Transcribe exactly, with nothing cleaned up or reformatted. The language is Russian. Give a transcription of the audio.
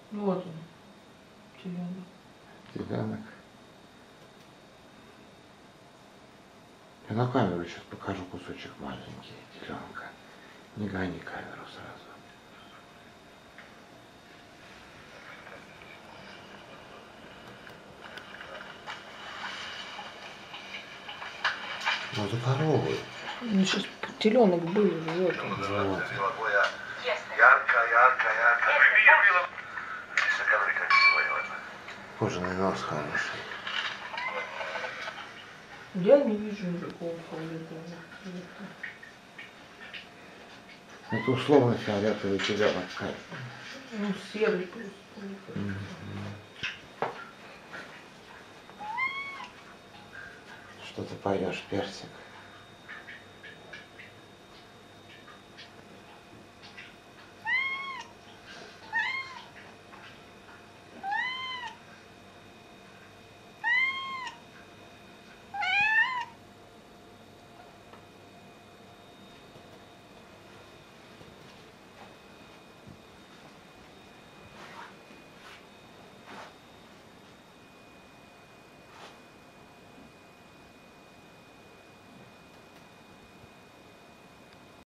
Вот он, теленок. Теленок. Я на камеру сейчас покажу кусочек маленький теленка. Не гони камеру сразу. Ну это коровы. Ну сейчас теленок был, вот он. Вот. Ярко, ярко, ярко. Кожаный нос хороший. Я не вижу никакого фиолетового цвета. Это условно фиолетовый теленок. Ну, серый просто. Mm-hmm. Что ты поешь, персик?